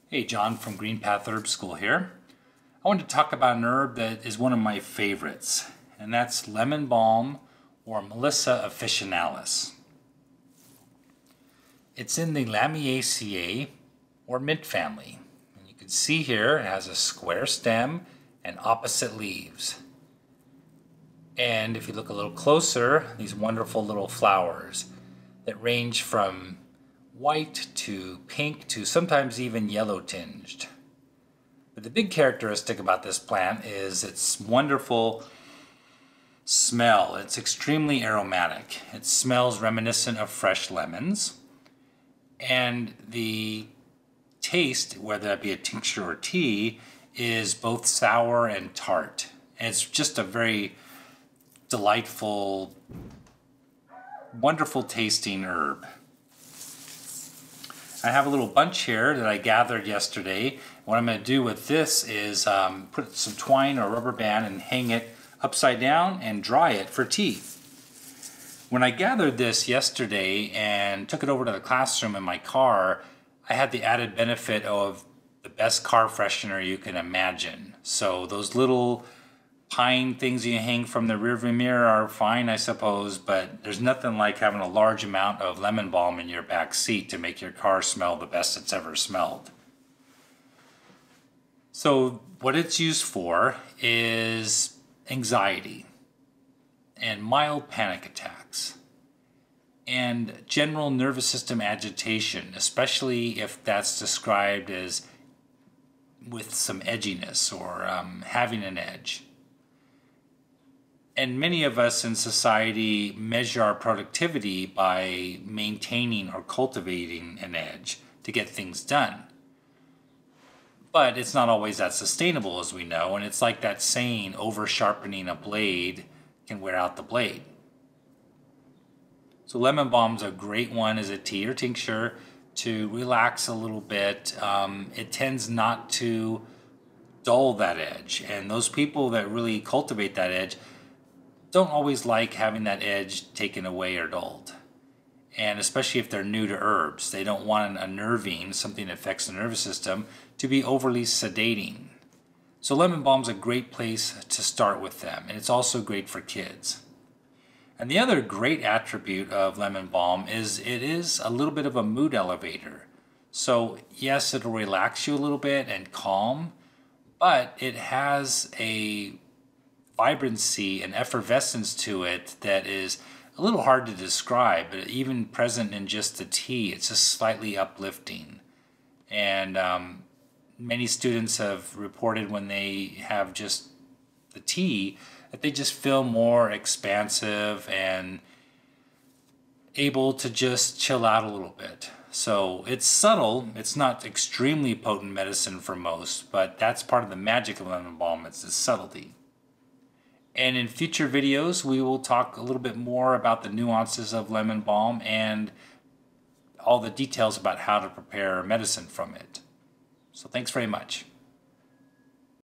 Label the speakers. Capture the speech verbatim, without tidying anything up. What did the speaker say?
Speaker 1: Hey, John from Green Path Herb School here. I wanted to talk about an herb that is one of my favorites, and that's Lemon Balm or Melissa officinalis. It's in the Lamiaceae or mint family. And you can see here it has a square stem and opposite leaves. And if you look a little closer, these wonderful little flowers that range from white to pink to sometimes even yellow tinged. But the big characteristic about this plant is its wonderful smell. It's extremely aromatic. It smells reminiscent of fresh lemons. And the taste, whether that be a tincture or tea, is both sour and tart. And it's just a very delightful, wonderful tasting herb. I have a little bunch here that I gathered yesterday. What I'm going to do with this is um, put some twine or rubber band and hang it upside down and dry it for tea. When I gathered this yesterday and took it over to the classroom in my car, I had the added benefit of the best car freshener you can imagine. So those little pine things you hang from the rearview mirror are fine, I suppose, but there's nothing like having a large amount of lemon balm in your back seat to make your car smell the best it's ever smelled. So what it's used for is anxiety and mild panic attacks and general nervous system agitation, especially if that's described as with some edginess or um, having an edge. And many of us in society measure our productivity by maintaining or cultivating an edge to get things done. But it's not always that sustainable, as we know, and it's like that saying, over sharpening a blade can wear out the blade. So lemon balm's a great one as a tea or tincture to relax a little bit. Um, it tends not to dull that edge, and those people that really cultivate that edge don't always like having that edge taken away or dulled. And especially if they're new to herbs, they don't want an unnerving, something that affects the nervous system, to be overly sedating. So lemon balm's a great place to start with them, and it's also great for kids. And the other great attribute of lemon balm is it is a little bit of a mood elevator. So yes, it'll relax you a little bit and calm, but it has a vibrancy and effervescence to it that is a little hard to describe, but even present in just the tea, it's just slightly uplifting. And um, many students have reported when they have just the tea that they just feel more expansive and able to just chill out a little bit. So it's subtle, it's not extremely potent medicine for most, but that's part of the magic of lemon balm, it's the subtlety. And in future videos, we will talk a little bit more about the nuances of lemon balm and all the details about how to prepare medicine from it. So thanks very much.